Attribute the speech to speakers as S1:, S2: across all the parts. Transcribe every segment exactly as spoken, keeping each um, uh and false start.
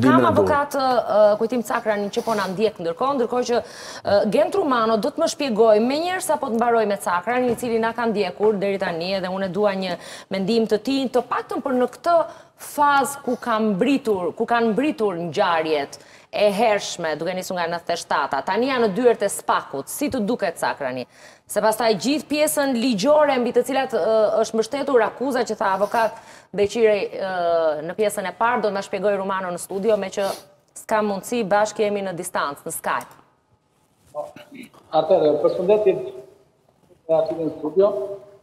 S1: kam avokat Kujtim Cakrani që po na ndjek ndërkohë, ndërkohë që Gent Rumano do të më shpjegoj më njëherë sa po të mbaroj me Cakrani, i cili na ka ndjekur deri tani edhe unë dua një mendim të tij, të paktën për në këtë fazë ku kanë mbritur, ku kanë mbritur ngjarjet e hershme, duke nisur nga nëntëdhjetë e shtatë, tani janë në dyert e Spakut, si të duket Cakrani? Se pastaj gjithë pjesën ligjore mbi të cilat është mbështetur akuza që tha avokat Beqirej në pjesën e parë, do të na shpjegoj Rumano në studio, me që s'ka mundësi, bashkë jemi në distancë, në Skype.
S2: Atëherë, përshëndetje e aty në studio.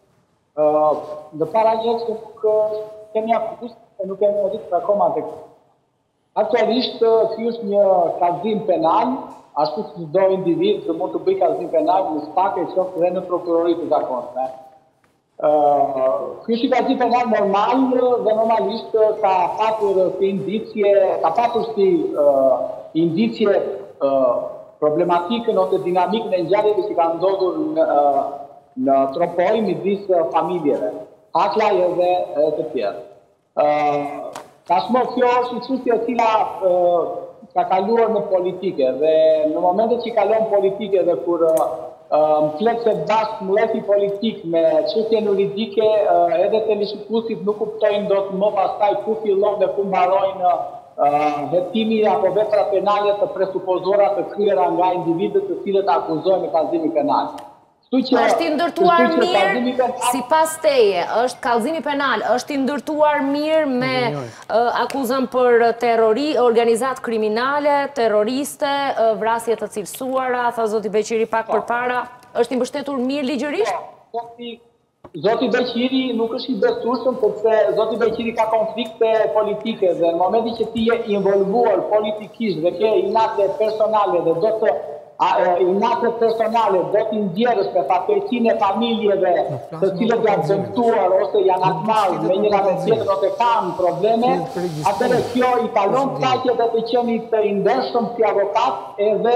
S2: Në para njësë që nuk kemi akuzë, e nuk kemi rritë akoma të këtë. Aktualisht, kjo është një kazim penal, ashtu që çdo individ që mund të bëj kazim penal në Spak e qoftë dhe në prokuroritë të zakonshme. Kjo është një kazim penal normal dhe normalisht ka patur si indicje, ka patur si indicje problematikën ose dinamikën e ngjarjeve që kanë ndodhur në Tropoj midis familjeve, Haklaj edhe të tjerë. Tashmë kjo është një çështje e cila ka kaluar në politike dhe në momentet që kalon politike dhe kur më flet se bashkë mleti politik me çështje juridike, edhe televizionistit nuk kuptojnë dot më pastaj ku fillon dhe ku mbarojnë hetimi apo vepra penale të presupozora të kryera nga individët të cilët akuzojnë në kallëzimin penal.
S1: Është i ndërtuar mirë, si pas teje, është kallëzimi penal, është i ndërtuar mirë me akuzën për terrori, organizat kriminale, terroriste, vrasje të cilësuara, tha zoti Beqiri pak përpara, është i mbështetur mirë ligjërisht?
S2: Zoti Beqiri nuk është i besueshëm, sepse zoti Beqiri ka konflikte politike dhe në momentin që ti je involvuar politikisht dhe ke inate personale dhe do të inate personale do t'i ndjerësh me fatkeqësinë e familjeve të cilët janë dëmtuar ose janë akmarrë me njëra me tjetrën ose kanë probleme, atëherë kjo i kalon faqet e të qenit të ndershëm si avokat edhe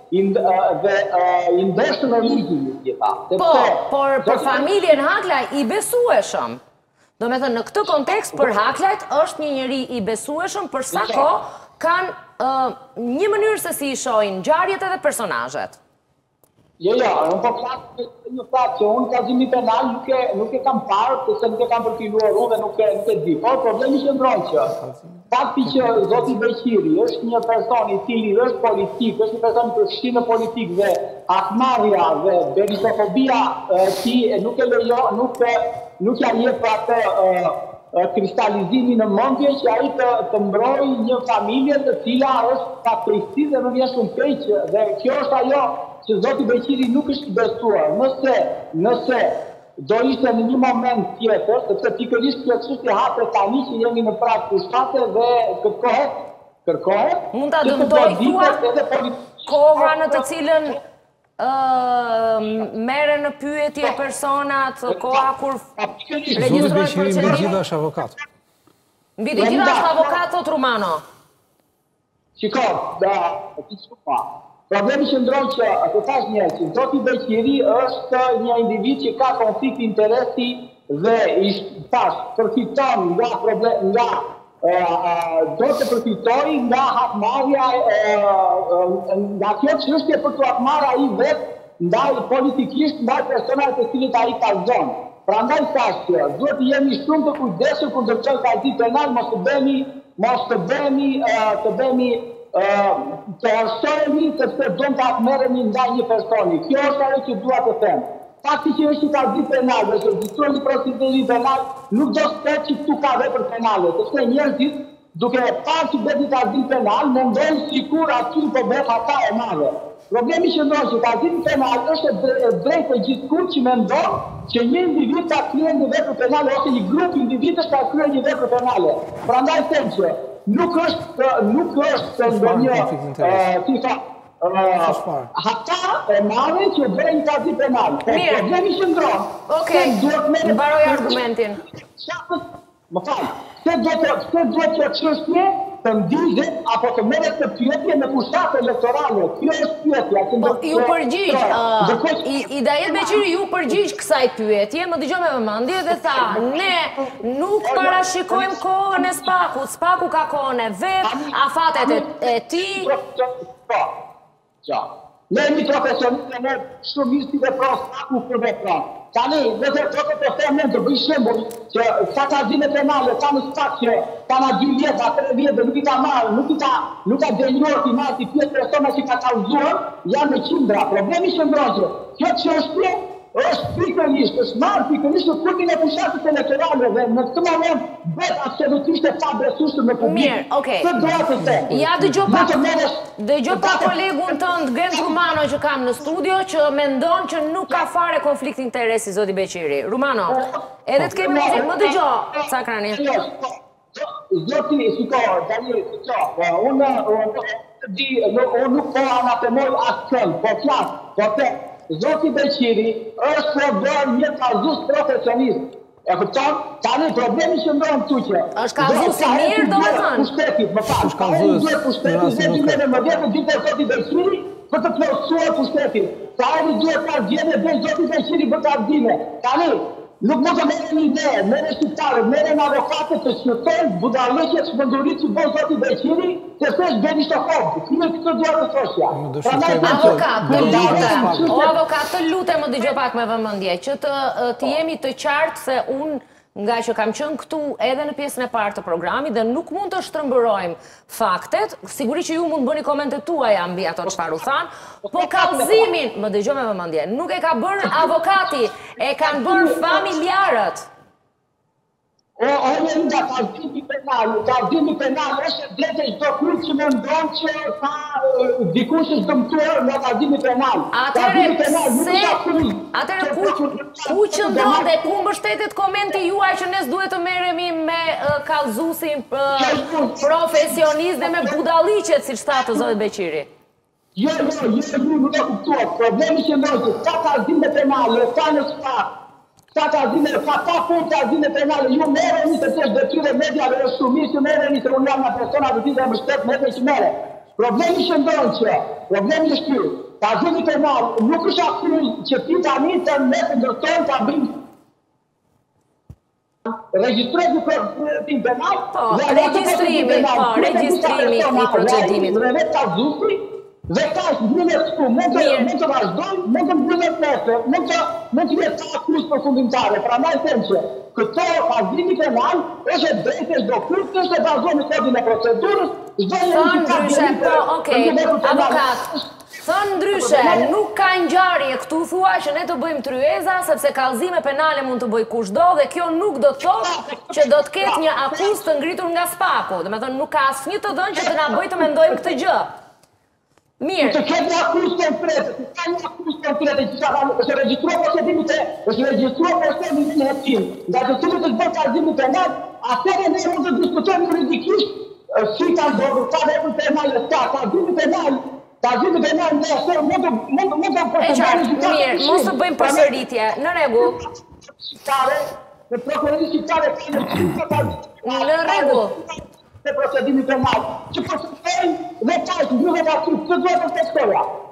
S2: i ndershëm në ligjin e gjitha.
S1: Po, por për familjen Haklaj i besueshëm. Do me thënë, në këtë kontekst për Haklajt është një njeri i besueshëm për sa kohë kanë një mënyrë se si i shohin ngjarjet edhe personazhet.
S2: Jo, jo, unë po flas një fakt që unë kallëzimin penal nuk e kam parë, sepse nuk e kam përfiluar unë dhe nuk e di. Por problemi qëndron që fakti që zoti Beqiri është një person i cili është politik, është një person i përfshirë në politik dhe akmarrja dhe beritofobia ti nuk e lejo, nuk ja jep atë kristalizimi në mendje që ai të, të mbrojë një familje të cila është fatkeqësi dhe nuk është shumë keq dhe kjo është ajo që zoti Beqiri nuk është i besuar. Nëse nëse do ishte në një moment tjetër, sepse pikërisht kjo çështje hapet tani që jemi në prag pushtate dhe kërkohet kërkohet
S1: mund ta dëmtoj thua kohra në të cilën mere në pyetje personat, koha kur
S3: regjistrohet procedimi. Mbi të gjitha është avokat.
S1: Mbi të gjitha është avokat, thot Rumano.
S2: Shiko, da, ti çfarë? Problemi qëndron që, të thash një, që zoti Beqiri është një individ që ka konflikt interesi dhe i thash, përfiton nga problem, nga do të përfitoj nga hakmarrja nga kjo çështje për të hakmarrë ai vetë ndaj politikisht ndaj personave të cilët ai ka zonë. Prandaj thash që duhet të jemi shumë të kujdesshëm kur do të çojmë kallëzim penal, mos të bëni, mos të bëni, të bëni të arsohemi sepse do të hakmarremi ndaj një personi. Kjo është ajo që dua të them. Fakti që është një kallëzim penal, dhe që ekziston një proceduri penal, nuk do të thotë që këtu ka vepër penale, sepse njerëzit, duke parë që bëhet një kallëzim penal, mendojnë sikur aty po bëhet hata e madhe. Problemi që ndodh që kallëzimi penal është e drejtë të gjithkund që mendon që një individ ka kryer një vepër penale ose një grup individësh ka kryer një vepër penale. Prandaj them që nuk është nuk është ndonjë hata e madhe që bëjë një kallëzim penal. Problemi që ndron.
S1: Okej, mbaroj argumentin.
S2: Më falë, se duhet që çështje të ndizet apo të merret të pyetje në fushatë elektorale. Kjo është pyetja.
S1: Po, ju përgjigj, Hidayet Beqiri ju përgjigj kësaj pyetje, më dëgjoj me vëmendje dhe tha, ne nuk parashikojmë kohën e Spakut, Spaku ka kohën e vet, afatet e tij.
S2: Ne jemi profesionistë, ne shumë mirë si vepron Spaku për vepron. Tani, nëse do të them të bëj shembull që sa kazime penale ka në Spak që kanë dy vjet, tre vjet dhe nuk i ka marrë, nuk i ka nuk ka dënuar ti marrë ti pjesë persona që ka kallzuar, janë me qindra. Problemi qëndron që kjo çështje është pikërisht, është marrë pikërisht në kurmin e fushatës elektorale dhe në këtë moment bëhet absolutisht e pabesueshme në publik.
S1: Mirë, okay.
S2: Këtë doja të them.
S1: Ja dëgjoj pak, dëgjoj pak kolegun tënd Gent Rumano që kam në studio që mendon që nuk ka fare konflikt interesi zoti Beqiri. Rumano, edhe të kemi muzikë, më dëgjoj Cakrani.
S2: Zoti, shiko, Daniel, shiko, unë di, unë nuk po anatemoj askën, po flas, po te Zoti Beqiri është bërë një kallëzues profesionist. E kupton? Tani problemi që ndron këtu që
S1: është kallëzues i mirë, domethënë.
S2: Pushtetit, më fal. Është kallëzues pushtetit dhe dinë në mëdhetë ditë Zoti Beqiri për të plotësuar pushtetin. Sa ai duhet ta gjejë dhe Zoti Beqiri për ta dhënë. Tani nuk mund të merrem një ide, merren shqiptarët, merren avokatët të shqyrtojnë budallëqet shpëndurit që bën Zoti Beqiri, se s'është bëni shtofob. Kjo këtë dua të thoshja.
S1: Avokat, të lutem, o avokat, të lutem më dëgjoj pak me vëmendje, që të të jemi të qartë se unë nga që kam qenë këtu edhe në pjesën e parë të programit dhe nuk mund të shtrëmbërojmë faktet, sigurisht që ju mund bëni komentet tuaja mbi ato çfarë u than, po kallëzimin, më dëgjoj me vëmendje, nuk e ka bërë avokati, e kanë bërë familjarët.
S2: O, o, e nga kallëzimi penal, kallëzimi penal është drejtë e çdo kujt që mendon që ka dikush është dëmtuar nga kallëzimi penal.
S1: Atëre, se, atëre ku, ku qëndron dhe ku mbështetet komenti juaj që ne duhet të merremi me uh, kallëzuesin uh, profesionist dhe me budalliqet, siç thatë zoti Beqiri?
S2: Jo, jo, jo, nuk e kuptoj. Problemi që ndodh, ka kallëzime penale, ka në Spak. Sa kallëzime, ka pa punë kallëzime penale, ju merreni se është detyre mediave, është shumë që merreni se unë jam nga persona të tillë më shtet me që merre. Problemi që ndodh që, problemi është ky. Kallëzimi penal nuk është aktual që ti tani të ne të ndërtojmë ta bëjmë regjistrojmë procesin penal.
S1: Po, regjistrimi, po, regjistrimi i procedimit.
S2: Në vetë kallëzuesi dhe ka zhvilluar këtu, mund të mund të vazhdojmë, mund të mbyllet nesër, mund të mund të jetë akuzë përfundimtare. Prandaj them që këto kallëzimi penal është drejtë e çdo kujt, është e bazuar në kodin e procedurës, çdo
S1: njeri që ndryshe, po, okay, avokat. Thënë ndryshe, nuk ka ngjarje këtu thua që ne të bëjmë tryeza sepse kallëzime penale mund të bëj kushdo dhe kjo nuk do të thotë që do të ketë një akuzë të ngritur nga Spaku. Domethënë nuk ka asnjë të dhënë që të na bëjë të mendojmë këtë gjë. Mirë.
S2: Të ketë një akuzë konkrete, të ka një akuzë konkrete që ka është regjistruar procedimit e është regjistruar procedimit e hetim. Nga të cilët është bërë kallëzimi penal, atëherë ne mund të diskutojmë juridikisht si ka ndodhur, ka vepër penale, ka kallëzimi penal. Kallëzimi penal ne asë mund të mund mund të
S1: përshëndesim. Mirë, mos të bëjmë përsëritje. Në rregull.
S2: Shqiptare, në prokurorin shqiptare kanë
S1: në rregull.
S2: Procedimi penal, që përshëndajnë dhe tajtë, një dhe të aty, të duhet të testoja.